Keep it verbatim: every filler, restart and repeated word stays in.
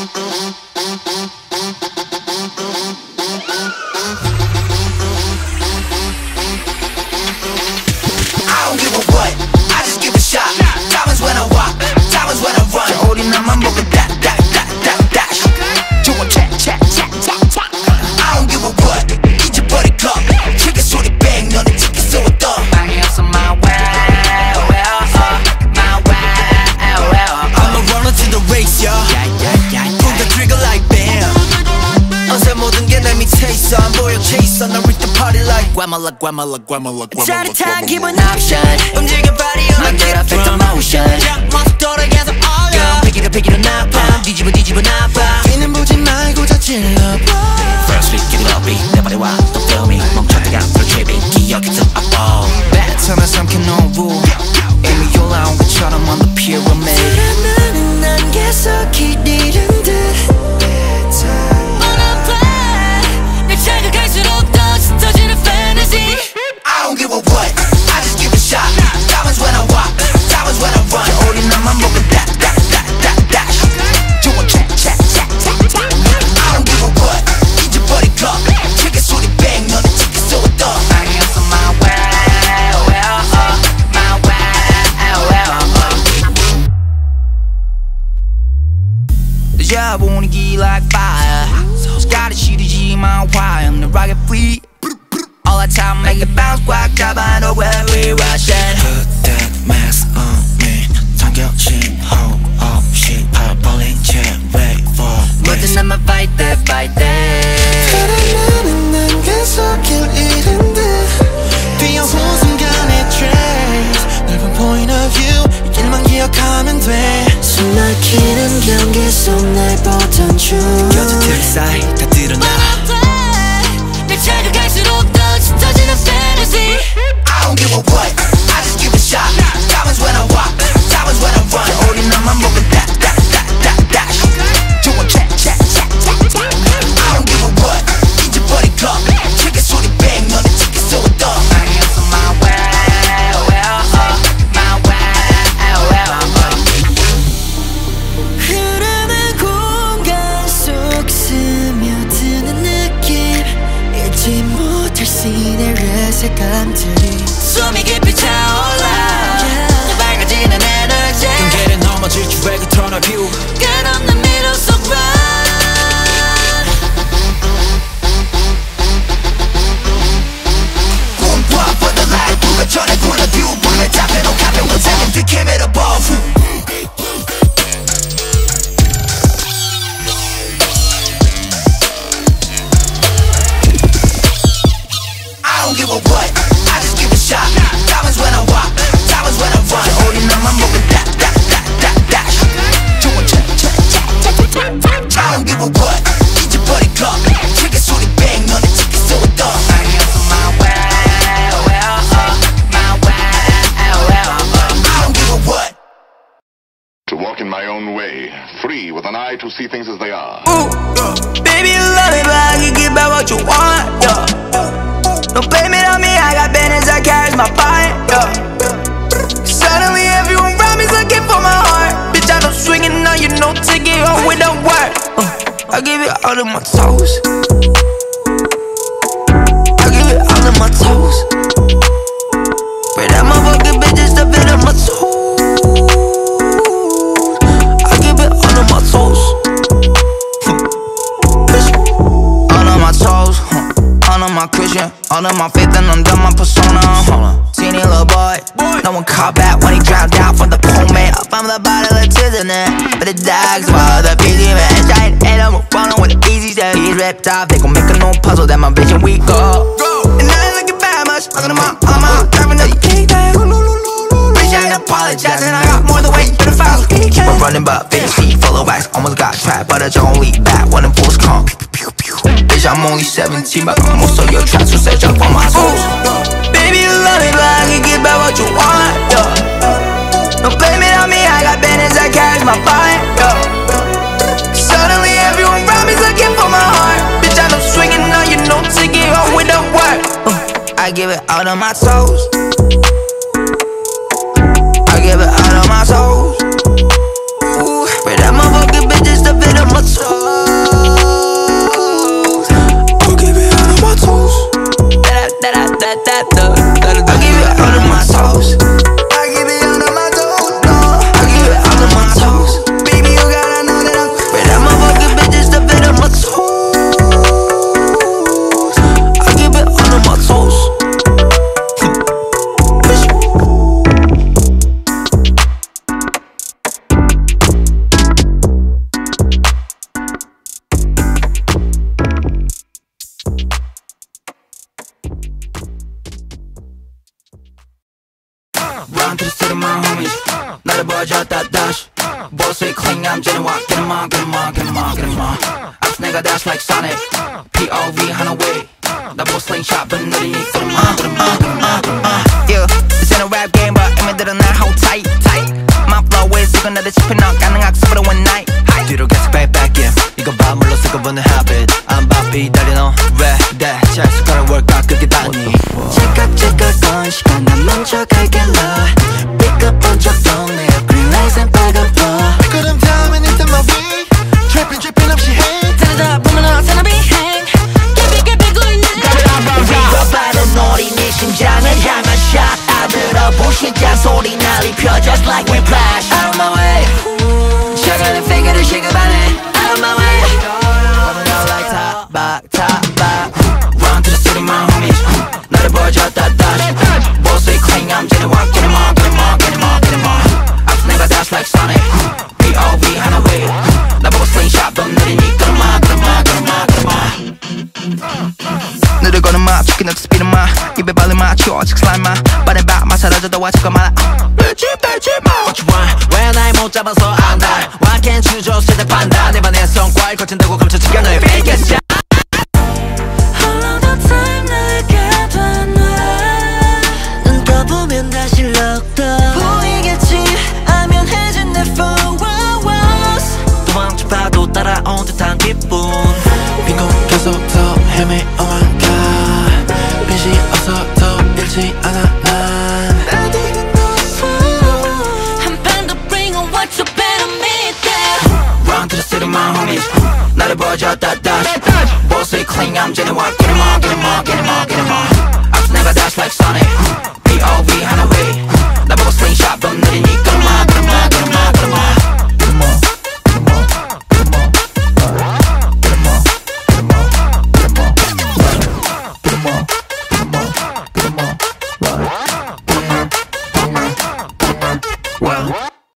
Guamala, guamala, guamala, guamala. 짜릿한 기분 option. 움직여 body on get up at the motion. 모습 돌아 계속 올려. Pick it up, pick it up, 나빠. 뒤집어, 뒤집어, 나빠. 뒤는 보지 말고 저질러. First week, give it up, beat. 내 발에 와, don't feel me. 멈췄다가 불 tripping. 기억이 더 아파. 뱉어나 삼킨 no rule. 이미 올라온 것처럼 on the pyramid. 사랑하는 난 계속 기다리는 듯. Wanna play. 날 자극할수록 더 짙어지는 fantasy. I don't give a what, I just give a shot. Diamonds when I walk, diamonds when I run. 겨울이 나만 보고 that, that, that, that, dash. 좋은 check, check, check, check, check. I don't give a what, 잊어버릴 club. 치킨 소리 bang, 너는 치킨 쏘았다. I guess on my way, well, uh, my way, well, uh. Deja 분위기 like fire. Sky 시리지만 why I'm the rocket free. All the time make it bounce 꽉 잡아 know where we rushing. Put that mask on me. 당겨진 호흡 없이 펄펄린 채 ready for 뭐든 I'ma fight that, fight that. 사랑하는 난 계속 길 잃은 듯. 뛰어온 순간의 trace. 넓은 point of view. 이 길만 기억하면 돼. 숨 막히는 경계 속 날 보던 중. 곁에 사이 다 드러나. 날 자극할수록 더 짙어지는 fantasy. I don't give a what, I just give a shot. Diamonds when I walk, diamonds when I run. 겨울이 나만 보고 that, that, that, that, dash. 좋은 check, check, check, check, check. I don't give a what, 잊어버릴 club. 치킨 소리 bang, 너는 치킨 쏘았다. I guess on my way, well, uh, my way, well, uh. 흐르는 공간 속 스며드는 느낌. 잊지 못할 시내의 색감들이 숨이 깊이 차올라. 내 밝아지는 에너지. 경계를 넘어질 줄의 그 터널 뷰. 끝없는 미로 속 run. 꿈과 for the light, 누가 전에 굴러듀. 불에 잡혀놓은 가벼운 세금 뒤캠 it above. I don't give a what, I just give a shot. Diamonds when I walk, diamonds when I run. 겨울이 나만 보고 that, that, that, that, dash. 좋은 check, check, check, check, check, check. I don't give a what, 잊어버릴 club. 치킨 소리 bang, 너는 치킨 쏘았다. I guess on my way, well, uh, my way, well, uh. I don't give a what. To walk in my own way, free with an eye to see things as they are. Ooh, yeah. Baby, you love me, but I can give back what you want, yeah. Don't blame it on me, I got business that carries my fight, yeah. Suddenly everyone around me's looking for my heart. Bitch, I don't swing it on you, no ticket, oh, it don't work. uh, I give it all to my toes. I give it all to my toes. But that motherfucking bitch is stuffing on my toes. I give it all to my toes. All on my toes, all on my cushion, all of my faith and under my persona. Seen it, little boy, no one caught back when he drowned out from the pool, man. Up on the bottle of tears in there, but the dogs while the busy man trying to end up rolling with the easy stuff. He's ripped off, they gon' make a new puzzle that my vision we go. And I ain't looking bad much, looking at my armor, driving up the cake back. Bitch, I ain't apologizing, I got more than weight for the files. Keep on running, but fifty full of wax, almost got trapped, but I don't lead back when the bulls come. Bitch, I'm only seventeen, but most of your tracks will set up on my toes. Baby, you love me, but I can give back what you want, yeah. Don't blame it on me, I got business that carries my fight, yeah. Suddenly everyone around me's looking for my heart. Bitch, I don't swing it on you, no ticket, oh, it don't work. uh, I give it all to my toes. I give it all to my toes. Ooh, but that motherfucking bitch is the bit of my toes. 보여줬다 다시 보스의 clean 감지는 와 Get em on, get em on, get em on, get em on 앞서 내가 dash like Sonic P O V 하나 way 나 보스 slingshot은 느리니 Get em on, get em on, get em on, get em on Yeah, this ain't a rap game but 애매들은 날 hold tight, tight My flow is 이건 나를 짚은 너 가능하게 스프로 one night 뒤로 계속 back back in 이거 봐 물러 쓰고 보는 habit 안 바삐 달려 너 왜 돼 잘 숟가락 workout 그게 다니 찌깍찌깍건 시간 난 멈춰갈길래 Pick up 번쩍 동네 green lights and 빨간불 그럼 다음엔 일단 my way Trapping dripping 없이 해 달리다 보면 어서나 비행 깊이 깊이 고이네 우리가 바로 너리 네 심장을 향한 shot 아들어 부시자 소리 날 입혀 just like we flash Out of my way 작은 figure를 시급하네 Out of my way Coming out like top back, top back Run to the city my homies 나를 보여줬다 다시 보스의 clean 감지는 와 Get em on, get em on, get em on, get em on 앞서 내가 dash like Sonic P O V 하나 way 나보고 slingshot 넌 느리니 Get em on, get em on, get em on, get em on 느려 걸음마 죽기 너 스피드 마 입에 발을 맞춰 아직 슬라임 마 빠른 밤마 사라져도 와 잠깐만 빼지 빼지 마 What you want 왜 날 못 잡아서 안다 Why can't you just sit up 판다 내 반의 성과를 거친다고 감춰지게 너의 biggest shot All the time 내게 되뇌 눈 떠보면 다시 locked up 보이겠지 아면해진 내 followers 도망쳐 봐도 따라온 듯한 기분 빈 곳에서부터 헤매 oh my god 빛이 없어도 잃지 않아 난 어디든 없어 한 판 더 bring on what you better meet that Run to the city my homies 나를 보여줬다 다시 보스의 clean 감지는 와 Get em on, get em on, get em on, get em on 앞서 내가 dash like Sonic